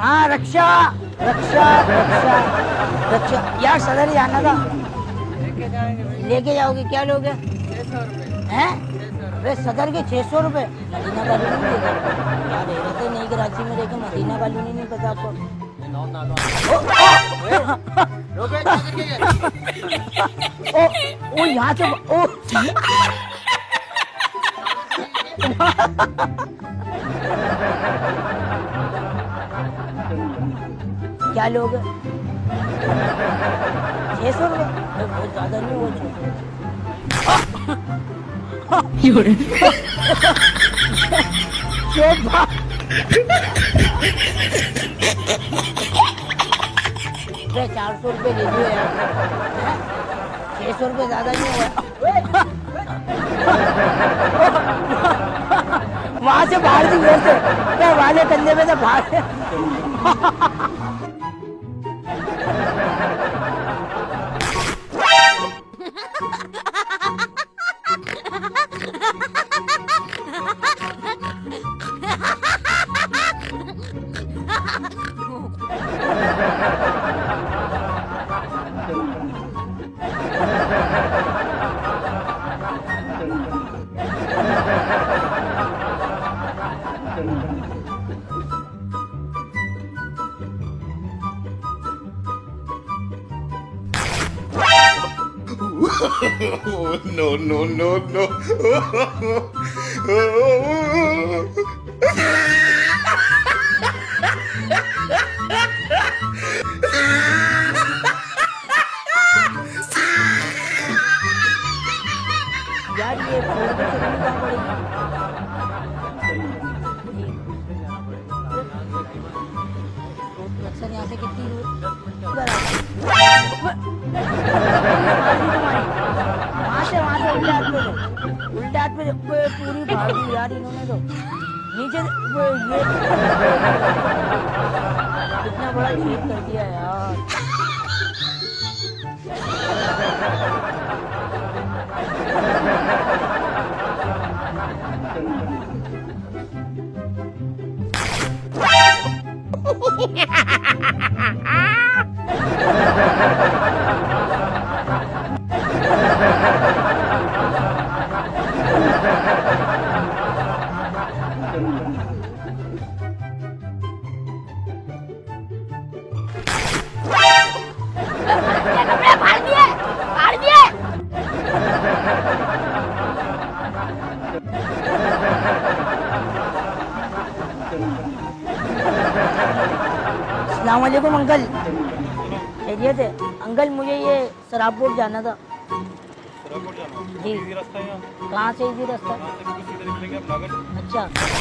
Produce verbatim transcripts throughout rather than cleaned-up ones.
हाँ रक्षा रक्षा रक्षा रक्षा यार सदर जाना था। लेके जाएंगे। लेके जाओगे? क्या लोगे? छह सौ रुपए हैं? वे सदर के छह सौ रुपए। मदीना कॉलोनी नहीं देगा यार, रहते नहीं कराची में, रहकर मदीना कॉलोनी नहीं पता आपको? ओ ओ यहाँ से ओ क्या लोग? छह सौ रुपये बहुत ज्यादा नहीं हो छह चार सौ रुपये ले लियो यार, छह सौ रुपये ज्यादा नहीं हुआ। वहां से बाहर थी वैसे तो वाले कंधे में से बाहर no, no, no, no. यार ये फोड़ के चलनी कहाँ पड़ेगी? अक्सर यहाँ से कितनी दूर? वहाँ से वहाँ से उल्टे हाथ पे दो, उल्टे हाथ पे पूरी भाग दी यार इन्होंने तो। नीचे ये कितना बड़ा छेद कर दिया यार। अस्सलामुअलैकुम अंकल, खैरियत है? अंकल मुझे ये सराबपोर्ट जाना था। सराबपोर्ट जाना? जी। इजी रास्ता है यहाँ। कहाँ से इजी रास्ता? अच्छा।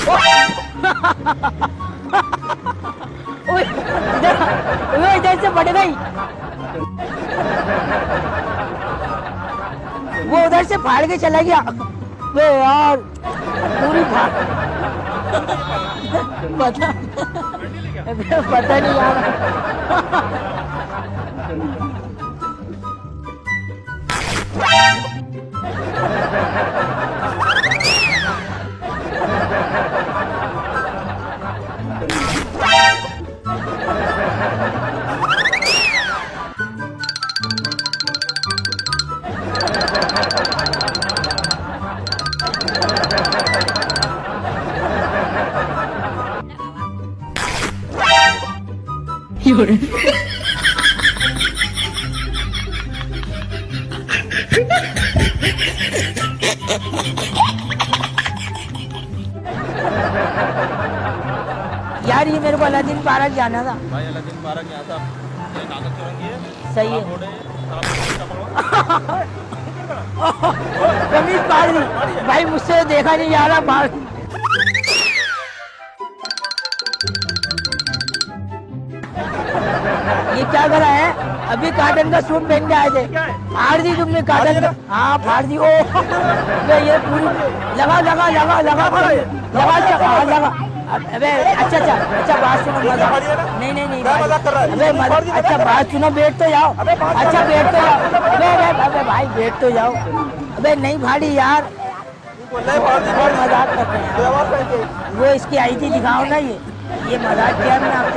ओए इधर ओए इधर से बढ़ गई, वो उधर से फाड़ के चला गया। वे यार पूरी फाड़ पता पता नहीं यार। यार ये मेरे को अलादीन पार्क जाना था। भाई अलादीन पार्क यहाँ था, ये कागज चुरंगी है। सही है। कमीज पाड़ दी भाई, मुझसे देखा नहीं जा रहा पाड़। ये क्या करा है? अभी काटन का सूट पहन के आए थे, फाड़ दी तुमने काटन का। हाँ फाड़ दी। ओ ये पूरी लगा लगा लगा लगा लगा लगा। अबे अच्छा अच्छा अच्छा बात सुनो, मजा नहीं नहीं नहीं अबे मजा, अच्छा बात सुनो, बैठ तो जाओ। अच्छा बैठ तो जाओ। अबे अबे भाई बैठ तो जाओ। अबे नहीं फाड़ी यार, मजाक करते हैं। वो इसकी आई थी, दिखाओ ना ये। ये मजाक किया मैंने आपको।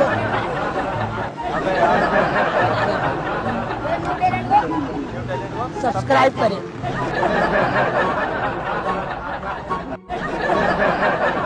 सब्सक्राइब करें।